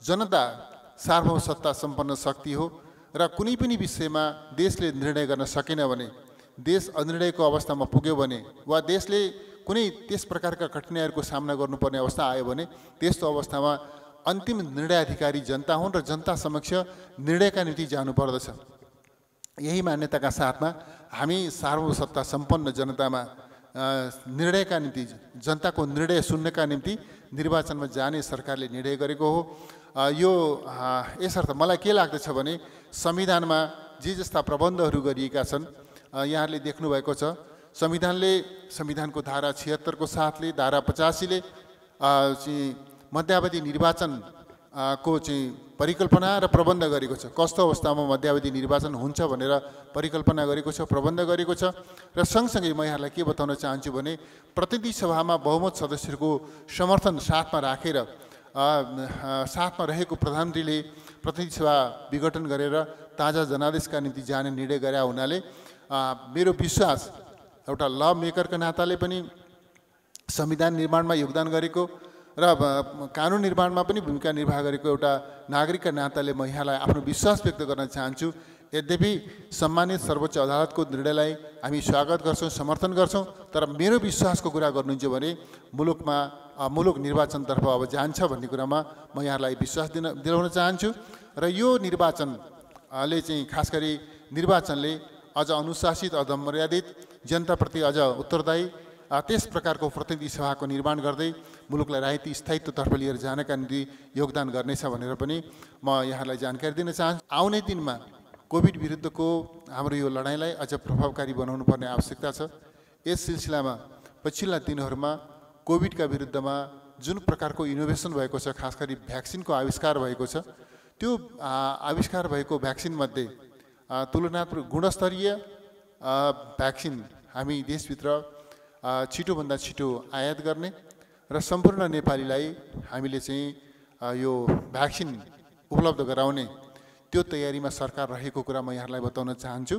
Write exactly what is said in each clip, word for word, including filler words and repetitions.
जनता सार्वभौम सत्ता सम्पन्न शक्ति हो र कुनै पनि विषयमा देशले निर्णय गर्न सकेन भने, देश अनिर्णयको अवस्थामा पुग्यो भने वा देशले कुनै त्यस प्रकारका कठिनाइहरूको सामना गर्नुपर्ने अवस्था आयो भने त्यस्तो अवस्थामा अन्तिम निर्णयाधिकारी जनता हुन् र जनता समक्ष निर्णयका निम्ति जानुपर्दछ। यही मान्यताका साथमा हामी सार्वभौम सत्ता सम्पन्न जनतामा निर्णयका निम्ति, जनताको निर्णय सुन्नका निम्ति निर्वाचनमा जाने सरकारले निर्णय गरेको हो। यो यसर्थ मलाई के लाग्दछ भने संविधानमा जे जस्ता प्रबन्धहरू गरिएका छन् यहाँहरूले देख्नुभएको छ। संविधानले संविधानको धारा छिहत्तरको साथले, धारा पचासीले चाहिँ मध्यावधि निर्वाचन को चाहिँ परिकल्पना र प्रबन्ध गरेको छ। कस्तो अवस्थामा मध्यावधि निर्वाचन हुन्छ भनेर परिकल्पना गरेको छ, प्रबन्ध गरेको छ। र सँगसँगै म यहाँलाई के बताउन चाहन्छु भने प्रतिनिधि सभामा बहुमत सदस्यहरूको समर्थन साथमा राखेर साथमा रहेको प्रधानमन्त्रीले प्रतिनिधि सभा विघटन गरेर ताजा जनादेशका निम्ति जाने निर्णय गरे हुनाले मेरो विश्वास एउटा ल मेकरका नाताले पनि संविधान निर्माणमा योगदान गरेको र कानुन निर्माणमा पनि भूमिका निर्वाह गरेको एउटा नागरिकका नाताले म यहाँलाई आफ्नो विश्वास व्यक्त गर्न चाहन्छु। यद्यपि सम्मानित सर्वोच्च अदालतको निर्णयलाई हामी स्वागत गर्छौँ, समर्थन गर्छौँ, तर मेरो विश्वासको कुरा गर्नुहुन्छ भने मुलुकमा मुलुक निर्वाचनतर्फ अब जान्छ भन्ने कुरामा म यहाँलाई विश्वास दिन दिलाउन चाहन्छु। र यो निर्वाचनले चाहिँ खास गरी निर्वाचनले अझ अनुशासित, अझ मर्यादित, जनताप्रति अझ उत्तरदायी त्यस प्रकारको प्रतिनिधि सभाको निर्माण गर्दै मुलुकलाई राजनीतिक स्थायित्वतर्फ लिएर जानका निम्ति योगदान गर्नेछ भनेर पनि म यहाँलाई जानकारी दिन चाहन्छु। आउने दिनमा कोभिड विरुद्धको हाम्रो यो लडाइँलाई अझ प्रभावकारी बनाउनु पर्ने आवश्यकता छ। यस सिलसिलामा पछिल्ला दिनहरूमा कोभिडका विरुद्धमा जुन प्रकारको इनोभेसन भएको छ, खास गरी भ्याक्सिनको आविष्कार भएको छ, त्यो आविष्कार भएको भ्याक्सिनमध्ये तुलनात्मक गुणस्तरीय भ्याक्सिन हामी देशभित्र छिटोभन्दा छिटो आयात गर्ने र सम्पूर्ण नेपालीलाई हामीले चाहिँ यो भ्याक्सिन उपलब्ध गराउने त्यो तयारीमा सरकार रहेको कुरा म यहाँलाई बताउन चाहन्छु।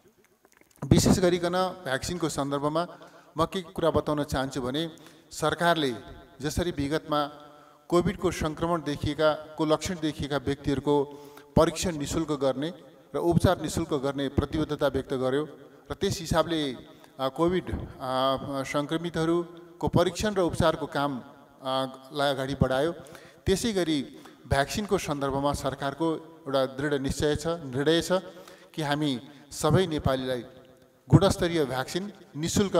विशेष गरिकन भ्याक्सिनको सन्दर्भमा म के कुरा बताउन चाहन्छु भने सरकारले जसरी विगतमा कोभिडको सङ्क्रमण देखिएका को लक्षण देखिएका व्यक्तिहरूको परीक्षण निःशुल्क गर्ने र उपचार निःशुल्क गर्ने प्रतिबद्धता व्यक्त गर्यो र त्यस हिसाबले कोभिड सङ्क्रमितहरूको परीक्षण र उपचारको कामलाई अगाडि बढायो। त्यसै गरी भ्याक्सिनको सन्दर्भमा सरकारको एउटा दृढ निश्चय छ, निर्णय छ कि हामी सबै नेपालीलाई गुणस्तरीय भ्याक्सिन निःशुल्क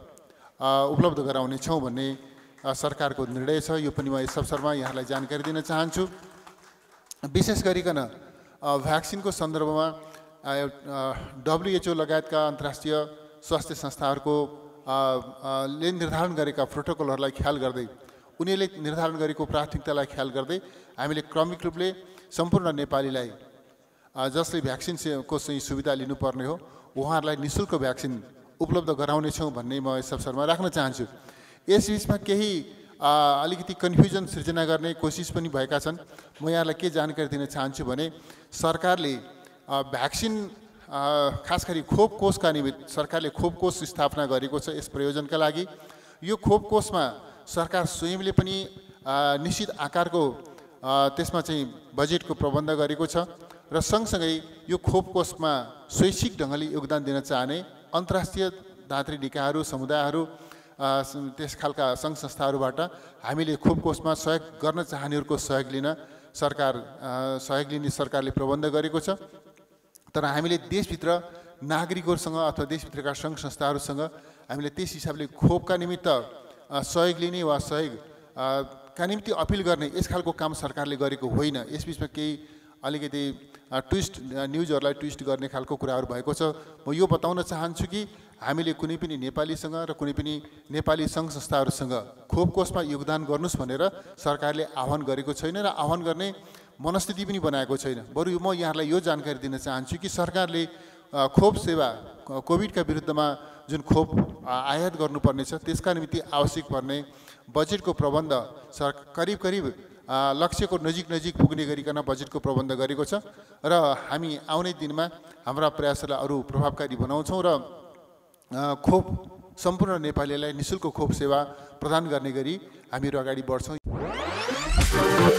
उपलब्ध गराउनेछौँ भन्ने सरकारको निर्णय छ। यो पनि म यस अवसरमा यहाँलाई जानकारी दिन चाहन्छु। विशेष गरिकन भ्याक्सिनको सन्दर्भमा डब्लुएचओ लगायतका अन्तर्राष्ट्रिय स्वास्थ्य संस्थाहरूको ले निर्धारण गरेका प्रोटोकलहरूलाई ख्याल गर्दै, उनीहरूले निर्धारण गरेको प्राथमिकतालाई ख्याल गर्दै हामीले क्रमिक रूपले सम्पूर्ण नेपालीलाई जसले भ्याक्सिनको चाहिँ सुविधा लिनुपर्ने हो उहाँहरूलाई निःशुल्क भ्याक्सिन उपलब्ध गराउनेछौँ भन्ने म यस अवसरमा राख्न चाहन्छु। यस बिचमा केही अलिकति कन्फ्युजन सृजना गर्ने कोसिस पनि भएका छन्। म यहाँलाई के जानकारी दिन चाहन्छु भने सरकारले भ्याक्सिन खास गरी खोप कोषका निमित्त सरकारले खोप कोष स्थापना गरेको छ। यस प्रयोजनका लागि यो खोप कोषमा सरकार स्वयंले पनि निश्चित आकारको त्यसमा चाहिँ बजेटको प्रबन्ध गरेको छ र सँगसँगै यो खोप कोषमा स्वैच्छिक ढङ्गले योगदान दिन चाहने अन्तर्राष्ट्रिय दात्री निकायहरू, समुदायहरू, त्यस खालका सङ्घ संस्थाहरूबाट हामीले खोप कोषमा सहयोग गर्न चाहनेहरूको सहयोग लिन सरकार सहयोग लिने सरकारले प्रबन्ध गरेको छ। तर हामीले देशभित्र नागरिकहरूसँग अथवा देशभित्रका सङ्घ संस्थाहरूसँग हामीले त्यस हिसाबले खोपका निमित्त सहयोग लिने वा सहयोगका निम्ति अपिल गर्ने यस खालको काम सरकारले गरेको होइन। यसबिचमा केही अलिकति ट्विस्ट न्युजहरूलाई ट्विस्ट गर्ने खालको कुराहरू भएको छ। म यो बताउन चाहन्छु कि हामीले कुनै पनि नेपालीसँग र कुनै पनि नेपाली सङ्घ संस्थाहरूसँग खोप कोषमा योगदान गर्नुहोस् भनेर सरकारले आह्वान गरेको छैन र आह्वान गर्ने मनस्थिति पनि बनाएको छैन। बरु म यहाँलाई यो जानकारी दिन चाहन्छु कि सरकारले खोप सेवा कोभिडका विरुद्धमा जुन खोप आयात गर्नुपर्ने छ त्यसका निम्ति आवश्यक पर्ने बजेटको प्रबन्ध सर करिब करिब लक्ष्यको नजिक नजिक पुग्ने गरिकन बजेटको प्रबन्ध गरेको छ र हामी आउने दिनमा हाम्रा प्रयासहरूलाई अरू प्रभावकारी बनाउँछौँ र खोप सम्पूर्ण नेपालीलाई निःशुल्क खोप सेवा प्रदान गर्ने गरी हामीहरू अगाडि बढ्छौँ।